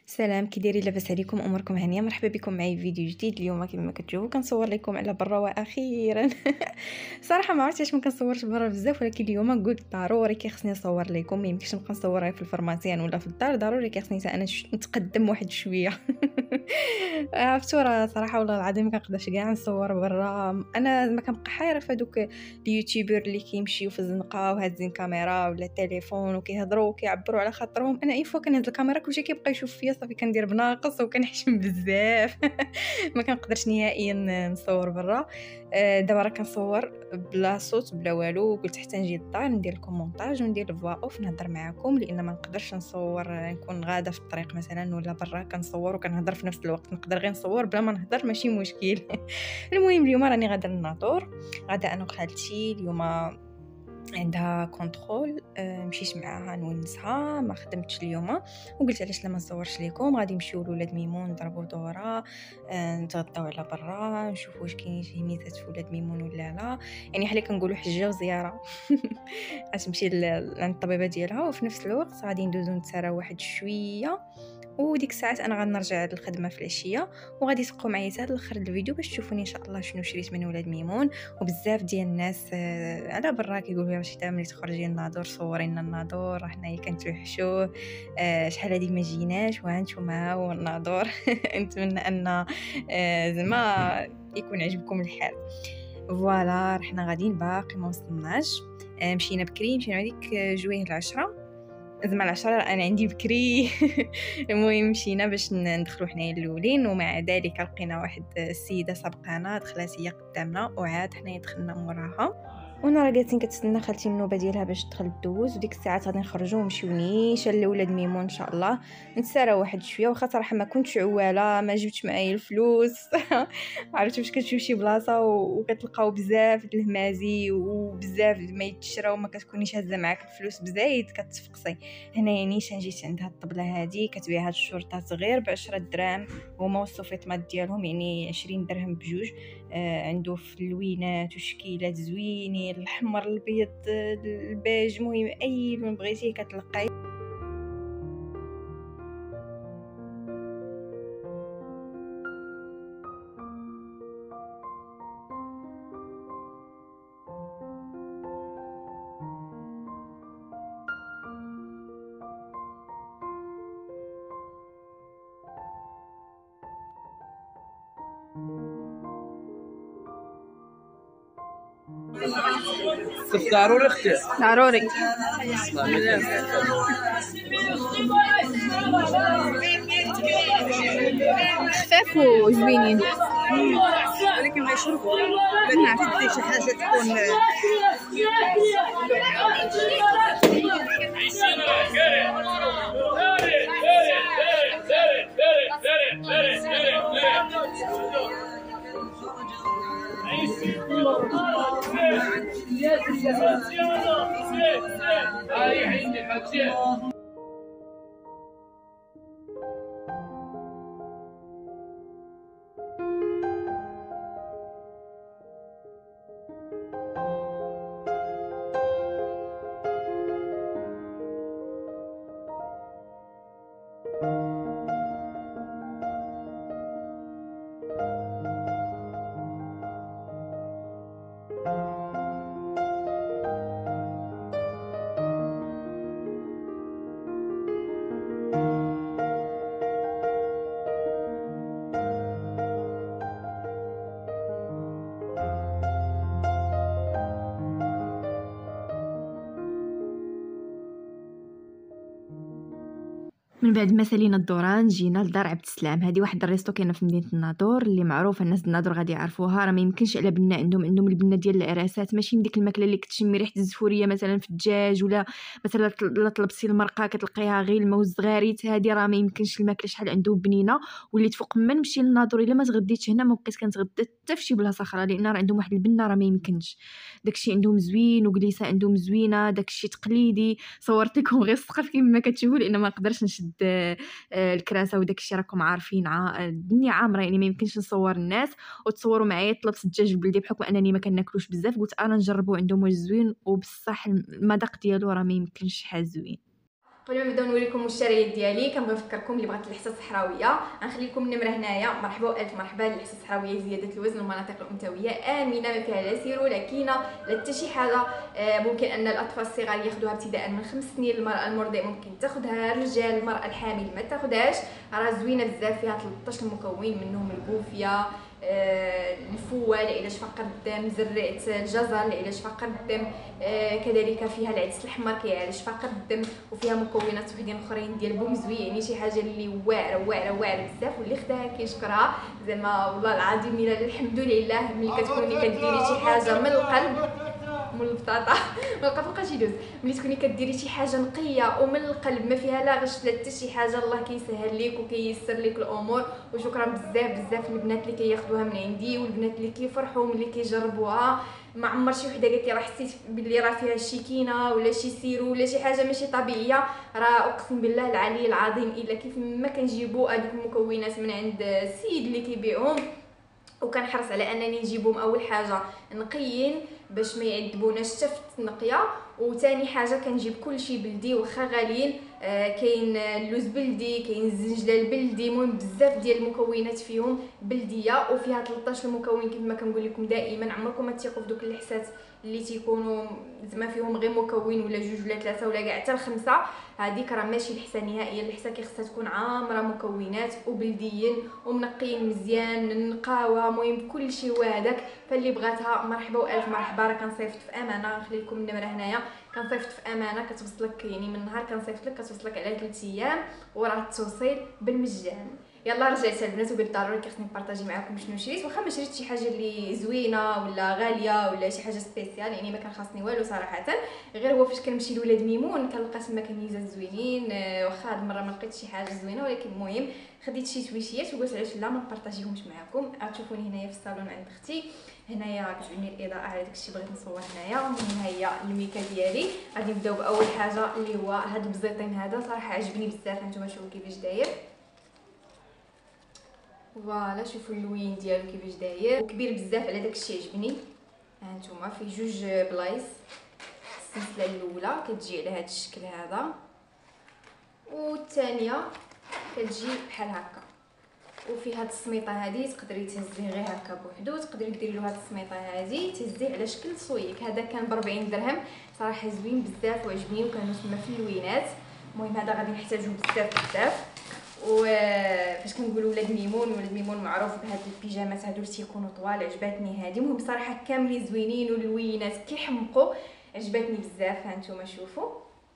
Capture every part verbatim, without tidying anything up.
سلام، كي دايرين؟ لاباس عليكم؟ اموركم هانيه؟ مرحبا بكم معايا في فيديو جديد. اليوم كما كتشوفوا كنصور لكم على برا واخيرا. صراحه ما عرفتش ما كنصورش برا بزاف، ولكن اليوم قلت ضروري كيخصني نصور لكم. ما يمكنش نبقى نصور غير في الفرماسيان ولا في الدار، ضروري كيخصني انا ش- نتقدم واحد شويه. عرفتوا راه صراحه والله العظيم ما كنقدرش كاع نصور برا. انا ما كنبقى حايره في هذوك اليوتيوبر اللي كيمشيو في الزنقه وهازين كاميرا ولا تليفون وكيهضروا وكيعبروا على خاطرهم. انا اي فوا كنهز الكاميرا كلشي كيبقى يشوف فيا، صافي كندير بناقص وكنحشم بزاف. ما كنقدرش نهائيا نصور برا. آه، دابا راه كنصور بلا صوت بلا والو. قلت حتى نجي للدار ندير لكم مونتاج وندير الفوا اوف نهضر معكم، لان ما نقدرش نصور نكون غاده في الطريق مثلا ولا برا كنصور وكنهضر في نفس الوقت. نقدر غير نصور بلا ما نهضر، ماشي مشكل. المهم اليوم راني غاده للناطور، غاده انا وخالتي. اليوم عندها كونترول، آه، مشيت معاها نونسها، ما خدمتش اليوم. وقلت علاش لا ما نصورش لكم. غادي نمشيو لولاد ميمون نضربوا دوره، آه، نتغداو على برا، نشوفوا واش كاين شي ميزات في ولاد ميمون ولا لا. يعني حالي كنقولوا حجه وزياره. غتمشي لعند الطبيبه ديالها، وفي نفس الوقت غادي ندوزو نتسراو واحد شويه. وديك الساعات انا غنرجع للخدمه في العشيه، وغادي تبقوا معايا حتى لاخر الفيديو باش تشوفوني ان شاء الله شنو شريت من ولاد ميمون. وبزاف ديال الناس آه، على برا كيقولوا لي رشيده ملي تخرجي للناظور صوري لنا الناظور، راه حنايا كنتوحشوه. آه، شحال هذه ما جيناش وهانتوما هو الناظور. نتمنى ان آه، زعما يكون عجبكم الحال. فوالا رحنا غاديين باقي ما وصلناش. آه، مشينا بكري، مشينا هذيك جويه العشرة، زعما العشرة انا عندي بكري. المهم مشينا باش ندخلوا حنايا الاولين، ومع ذلك لقينا واحد السيده سبقانا، دخلات هي قدامنا وعاد حنايا دخلنا موراها. وانا راه جالسين كتسنى خالتي النوبه ديالها باش تدخل دوز، وديك الساعات غادي نخرجوا ونمشيو نيشان لولاد ميمون ان شاء الله. نتسارى واحد شويه، واخا صراحه ما كنتش عواله، ما جبتش معايا الفلوس. عرفتوا باش كتمشيو شي بلاصه و- وكتلقاو بزاف د الهمازي وبزاف ما يتشرى وما كتكونيش هازه معاك الفلوس بزايد كتفقسي. هنايا نيشان جيت عندها الطبله هذه كتبيع هاد الشورطات غير بعشرة دراهم، هما والسوفيطمات ديالهم يعني عشرين درهم بجوج. آه، عنده في اللوينات وشكيلات زوينين، الحمر الابيض البيج، المهم اي لون بغيتيه كتلقاي. ضروري اختي ضروري خفاف وزوينين. ولكن ما يشربوا، لكن تدي شي حاجه تكون من بعد ما سالينا الدوران جينا لدار عبد السلام. هذه واحد الريستو كاينه في مدينه الناظور اللي معروفه، الناس الناظور غادي يعرفوها. راه ما يمكنش على بنا عندهم عندهم البنه ديال العراسات، ماشي من ديك الماكله اللي كتشمي ريحه الزفوريه مثلا في الدجاج، ولا مثلا لا طلبتي المرقه كتلقيها غير الماء والزغاريت. هذه راه ما يمكنش الماكله شحال عندهم بنينه. واللي تفوق ما نمشي للناظور الا ما تغديتش هنا ما بقيت كنتغدى حتى في شي بلاصه اخرى، لان راه عندهم واحد البنه راه ما يمكنش. داكشي عندهم زوين، وجليسه عندهم زوينه، داكشي تقليدي. صورت لكم غير السقف كما كتشوفوا لان ما نقدرش نشد الكراسه وداك الشيء راكم عارفين. ع... الدنيا عامره يعني ما يمكنش نصور الناس وتصوروا معايا. طلبت الدجاج البلدي بحكم انني ما كناكلوش بزاف، قلت انا نجربوا عندهم واش زوين، وبصح المذاق ديالو راه ما يمكنش شحال زوين. قبل ما نبداو نوريكم المشتريات ديالي كنبغي نفكركم اللي بغات اللحسه الصحراويه غنخلي لكم النمره هنايا. مرحبا والف مرحبا. اللحسه الصحراويه زياده الوزن والمناطق الانثويه امنه، ما فيها لا سيرو لا كينه لا حتى شي حاجه. آه ممكن ان الاطفال الصغار ياخذوها ابتداء من خمس سنين، المراه المرضع ممكن تاخذها، الرجال المراه الحامل ما تاخذهاش. راه زوينه بزاف، فيها ثلاثة عشر مكون منهم البوفيه، آه الفوه لعلاج فقر الدم، زرعه الجزر لعلاج فقر الدم، آه كذلك فيها العدس الاحمر كيعالج فقر الدم، وفيها مكونات وحدين اخرين ديال بومزوي، يعني شي حاجه اللي واعره واعره واعره بزاف، واللي خداها كيشكرها زعما والله العظيم. الا الحمد لله ملي كتكوني كديري شي حاجه من القلب من البطاطا ما بقاش يدوز، ملي تكوني كديري شي حاجه نقيه ومن القلب ما فيها لا غش لا حتى شي حاجه، الله كيسهل ليك وكييسر ليك الامور. وشكرا بزاف بزاف البنات اللي كياخذوها من عندي، والبنات اللي كيفرحوا ملي كيجربوها. ما عمر شي وحده قالت لي راه حسيت باللي راه فيها شي كينه ولا شي سيرو ولا شي حاجه ماشي طبيعيه. راه اقسم بالله العلي العظيم الا كيف ما كنجيبوا هذوك المكونات من عند السيد اللي كيبيعهم، وكنحرص على انني نجيبهم اول حاجه نقيين باش ما يعذبوناش حتى في التنقيه، وثاني حاجه كنجيب كلشي بلدي واخا غاليين. آه كاين اللوز بلدي، كاين الزنجلال بلدي، المهم بزاف ديال المكونات فيهم بلديه، وفيها ثلاثة عشر مكون. كيف ما كنقول لكم دائما عمركم ما تثقوا في دوك اللحسات اللي تيكونوا زعما فيهم غير مكون ولا جوج ولا ثلاثه ولا كاع حتى الخمسه. هذيك راه ماشي لحسه نهائيا، اللحسه كيخصها تكون عامره مكونات وبلديين ومنقيين مزيان نقاوه، المهم كلشي هو هذاك. فاللي بغاتها مرحبا والف مرحبا. راه كنصيفط في امانه، نخلي لكم النمره هنايا، كنصيفط في امانه كتوصلك يعني من نهار كنصيفط لك كتوصلك على ثلاثة ايام، وراه التوصيل بالمجان. يلا رجعت البنات وبالضروري كيخصني نبارطاجي معكم شنو شريت، واخا ما شريت شي حاجه اللي زوينه ولا غاليه ولا شي حاجه سبيسيال، يعني ما كان خاصني والو صراحه. غير هو فاش كنمشي لولاد ميمون كنلقى تما كنيزات زوينين، واخا هاد المره ما لقيتش شي حاجه زوينه، ولكن المهم خديت شي تويشيات وقلت علاش لا ما نبارطاجيهمش معكم. غتشوفوني هنايا في الصالون عند اختي، هنايا كتعجبني الاضاءه على داكشي بغيت نصور هنايا. المهم ها هي الميكا ديالي. غادي نبداو باول حاجه اللي هو هاد البزيطين هذا، صراحه عجبني بزاف. هانتوما شوفوا كيفاش داير، فوالا شوفوا اللوين ديالو كيفاش داير وكبير بزاف على داكشي عجبني. هانتوما فيه جوج بلايص، السلسله الاولى كتجي على هذا الشكل هذا، والثانيه كتجي بحال هكا، وفي هاد السميطه هذه تقدري تهزيه غير هكا بوحدو، تقدري ديري له هاد السميطه هذه تهزيه على شكل صويك. هذا كان ب أربعين درهم، صراحه زوين بزاف وعجبني، وكانوا تما في اللوينات. المهم هذا غادي نحتاجو بزاف بزاف. وفاش كنقولوا ولاد ميمون، ولاد ميمون معروف بهاد البيجامات هادو اللي تيكونوا طوال، عجباتني هذه. المهم بصراحه كاملين زوينين واللوينات كيحمقوا، عجباتني بزاف. هانتوما شوفوا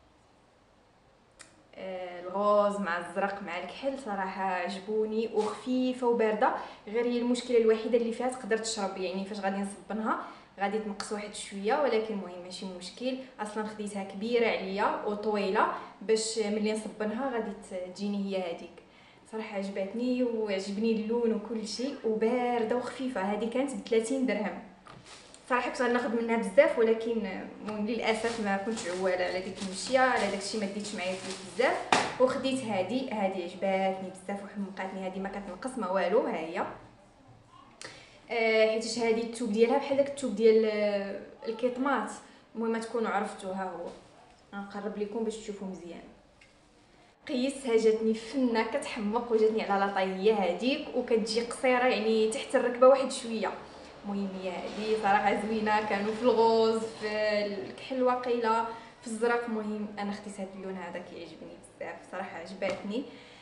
آه الغوز مع الزرق مع الكحل، صراحه عجبوني وخفيفه وبارده. غير هي المشكله الوحيده اللي فيها تقدر تشرب، يعني فاش غادي نصبنها غادي تنقص واحد شويه، ولكن المهم ماشي مشكل. اصلا خديتها كبيره عليا وطويله باش ملي نصبنها غادي تجيني هي هذيك. صراحه عجبتني وعجبني اللون وكل شيء، وبارده وخفيفه. هذه كانت ب ثلاثين درهم، صراحه كنت غناخذ منها بزاف، ولكن للاسف ما كنتش عواله على ديك المشيه، على داكشي ما ديتش معايا فلوس بزاف، وخديت هذه. هذه عجباتني بزاف وحمقاتني، هذه ما كتنقص ما والو. ها هي آه حيتاش هذه التوب ديالها بحال داك التوب ديال آه الكيطماط. المهم تكونوا عرفتوا. ها هو غنقرب لكم باش تشوفوا مزيان. قيسها جاتني فنه كتحمق، وجاتني على لاطايه هذيك، وكتجي قصيره يعني تحت الركبه واحد شويه. المهم هي هذه صراحه زوينه، كانوا في الغوز في الكحل وقيله في الزرق. المهم انا خديت هذا اللون هذا كيعجبني بزاف، صراحه عجباتني.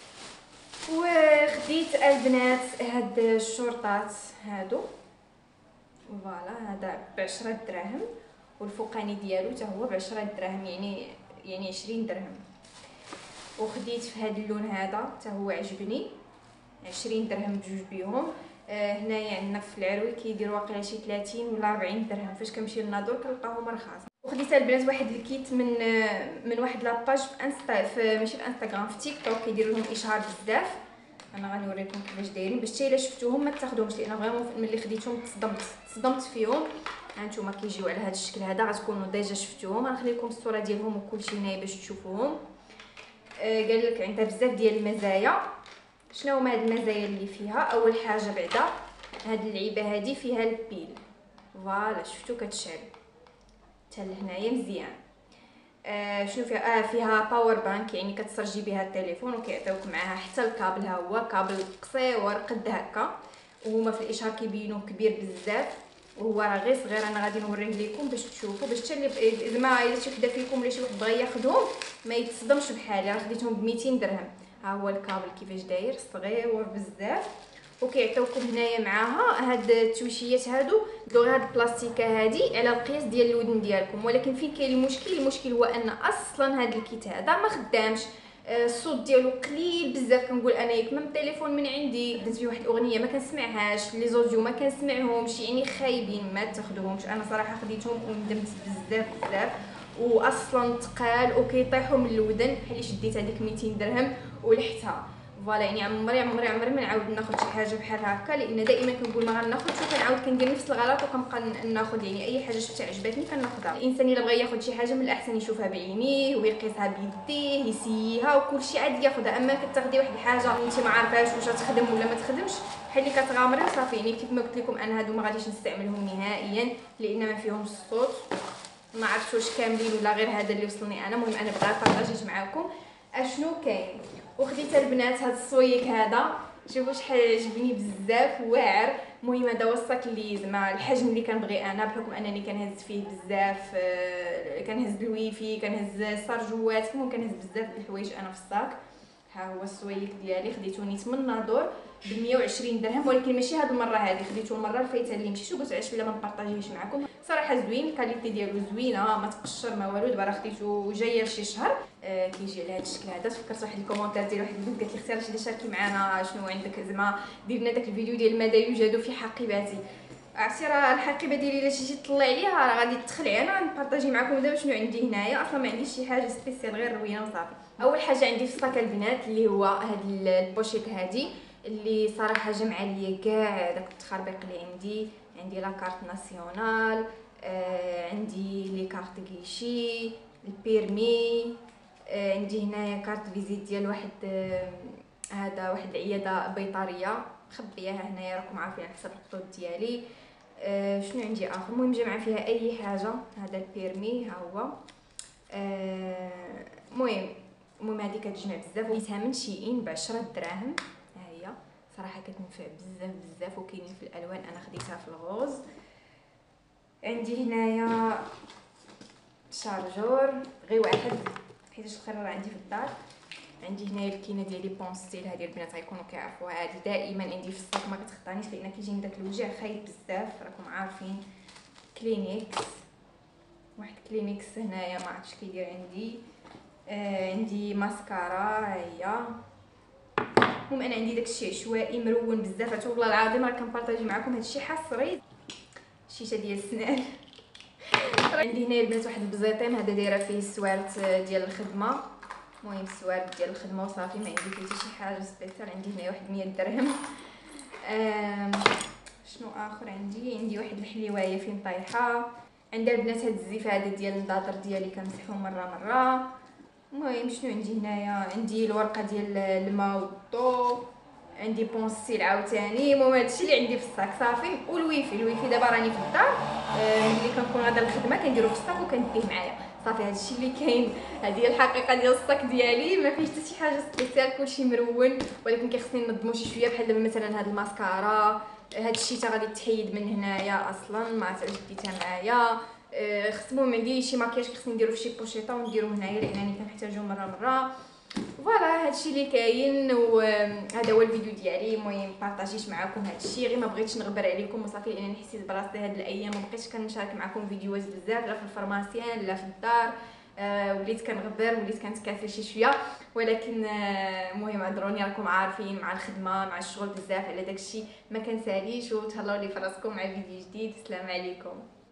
وخديت البنات هاد الشورطات هادو، فوالا هذا بعشرة دراهم، والفوقاني ديالو حتى هو بعشرة دراهم، يعني يعني عشرين درهم. وخديت في هذا اللون هذا حتى هو عجبني، عشرين درهم بجوج بيهم. آه هنايا عندنا في العروي كيديروا واقيلا شي ثلاثين ولا أربعين درهم، فاش كنمشي للنادور كنلقاهم رخاص. وخديت البنات واحد الكيت من من واحد لاباج في انستا، في ماشي في انستغرام، في تيك توك، كيديروا لهم اشهار بزاف. انا غنوريكم كيفاش دايرين باش حتى الا شفتوهم ما تاخذوهمش، لان فريمون ملي خديتهم تصدمت تصدمت فيهم. هانتوما كيجيو على هذا الشكل هذا، غتكونوا ديجا شفتوهم. غنخلي لكم الصوره ديالهم وكلشي هنايا باش تشوفوهم. آه قال لك عندها بزاف ديال المزايا. شنو هما هاد المزايا اللي فيها؟ اول حاجه بعدا هاد اللعيبه هادي فيها البيل، فوالا شفتوا كتشعل حتى لهنايا مزيان. آه شنو فيها؟ اه فيها باور بانك، يعني كتسرجي بها التليفون، وكيعطيوك معاها حتى الكابل، ها هو كابل قصير قد هكا، وهما في الاشهار كيبينوه كبير بزاف، وهو راه غير صغير. انا غادي نوريه لكم باش تشوفوا، باش حتى اللي زعما الا شي وحده فيكم ولا شي واحد بغى ياخذهم ما يتصدمش بحالي. راه خديتهم ب ميتين درهم. ها هو الكابل كيفاش داير، صغير بزاف. وكيعطيوكم هنايا معاها هاد التويشيات هادو، دو هاد البلاستيكه هادي على القياس ديال الودن ديالكم. ولكن فين كاين المشكل؟ المشكل هو ان اصلا هاد الكيت هذا ما خدامش، الصوت ديالو قليل بزاف. كنقول انا ياك من التليفون من عندي درت فيه واحد الاغنيه ما كنسمعهاش، لي زوديو ما كنسمعهمش، يعني خايبين ما تاخذوهمش. انا صراحه خديتهم وندمت بزاف بزاف، واصلا ثقال وكيطيحوا من الودن. بحال شديت هذيك ميتين درهم ولحتها. فوالا يعني عمري عمري عمري ما نعاود ناخذ شي حاجه بحال هكا، لان دائما كنقول ما غناخذش، وكنعاود كندير نفس الغلط وكنبقى ناخذ. يعني اي حاجه شفتها عجبتني كناخذها. الانسان الا بغى ياخذ شي حاجه من الاحسن يشوفها بعينيه ويقيسها بيديه، يسيها وكلشي عاد ياخذها. اما كتاخدي واحد الحاجه انت ما عارفاش واش غتخدم ولا ما تخدمش، بحال اللي كتغامري وصافي. يعني كيف ما قلت لكم انا هادو ما غاديش نستعملهم نهائيا، لان ما فيهمش الصوت. ما عرفتش واش كاملين ولا غير هذا اللي وصلني انا. المهم انا بغيت بارطاجيت معكم اشنو كاين. وخديت البنات هذا الصويك هذا، شوفوا شحال عجبني بزاف، واعر. المهم هذا هو الصاك اللي زعما الحجم اللي كنبغي انا، بحكم انني كنهز فيه بزاف. كنهز الويفي، كنهز السرجوات، المهم كنهز بزاف د الحوايج انا في الصاك. ها هو السويك ديالي، خديتو نيت من نادور ب مية وعشرين درهم. ولكن ماشي هاد المره هذه، خديتو المره الفايته اللي مشيت وقلت علاش بلا ما نبارطاجيهش معكم. صراحه زوين، الكاليتي ديالو زوينه، ما تقشر ما والو. دابا راه خديتو جايه لشي شهر. آه كيجي على هذا الشكل هذا. تفكرت واحد الكومونتير ديال واحد البنت قالت لي اختي راه شاركي معنا شنو عندك، زعما دير لنا داك الفيديو ديال ماذا يوجد في حقيبتي. عرفتي راه الحقيبه ديالي الا جيتي تطلعي عليها راه غادي تدخلي. انا نبارطاجي معكم دابا شنو عندي هنايا. اصلا ما عنديش شي حاجه سبيسيال، غير روينه وصافي. اول حاجه عندي في الصاك البنات اللي هو هاد البوشيت هادي، اللي صراحه جمع ليا كاع داك التخربيق اللي عندي. عندي لا كارت ناسيونال، آه عندي لي كارت كيشي، البيرمي، آه عندي هنايا كارت فيزيت ديال واحد آه هذا واحد العياده بيطريه مخبياها هنايا، راكم عارفين على حسب الخطوط ديالي. آه شنو عندي اخر؟ المهم جمع فيها اي حاجه. هذا البيرمي ها هو. المهم آه المهم هذه كتجمع بزاف، وليتها من شيئين ب عشرة دراهم. ها هي صراحه كتنفع بزاف بزاف، وكاينين في الالوان. انا خديتها في الغوز. عندي هنايا شارجور غير واحد حيت الاخر راه عندي في الدار. عندي هنايا الكينه ديالي بونستيل، هذه البنات غيكونوا كيعرفوها. هذه دائما عندي في الصاك، ما كتخطانيش لان كيجيني داك الوجع خايب بزاف، راكم عارفين. كلينيكس، واحد كلينيكس هنايا ما عرفتش كيدير عندي. آه عندي ماسكارا ها هي. المهم انا عندي داكشي عشوائي مرون بزاف. عرفتوا والله العظيم راه كنبارطاجي معكم هادشي حصري. الشيشه ديال السنان. عندي هنا البنات واحد البزيطين، هذا دايره فيه السوارت ديال الخدمه. المهم السوارت ديال الخدمه وصافي، ما عندي فيه حتى شي حاجه سبيسيال. عندي هنا واحد مية درهم. شنو اخر عندي؟ عندي واحد الحليوايه فين طايحه. عندها البنات هاد الزيف هذا ديال النظاظر ديالي كنمسحو مره مره. المهم شنو عندي هنايا؟ عندي الورقه ديال الماء والضو، عندي بونسيل عاوتاني. المهم هادشي اللي عندي في الصاك صافي. والويفي، الويفي دابا راني في الدار، آه ملي كنكون غادا الخدمه كنديرو في الصاك وكنديه معايا صافي. هادشي اللي كاين. هذه هي الحقيقه ديال الصاك ديالي، ما فيهش حتى شي حاجه سبيسيال، كلشي مرون. ولكن كيخصني ننظمو شي شويه. بحال دابا مثلا هاد الماسكارا، هاد الشيته غادي تحيد من هنايا اصلا، ما عرفت علاش ديتها معايا. أه خص المهم عندي شي ماكياج خصني نديرو في شي بوشيطه ونديرو هنايا لانني كنحتاجو مره مره. فوالا هادشي اللي كاين، وهذا هو الفيديو ديالي. المهم بارطاجيت معكم هادشي، غير ما بغيتش نغبر عليكم وصافي، لانني حسيت براسي هاد الايام ما بقيتش كنشارك معكم فيديوهات بزاف، لا في الفرماسيان لا في الدار. آه وليت كنغبر، وليت كنتكاسل شي شويه. ولكن المهم آه عذروني، راكم عارفين مع الخدمه مع الشغل بزاف على داكشي ما كنساليش. وتهلاو لي فراسكم مع فيديو جديد. السلام عليكم.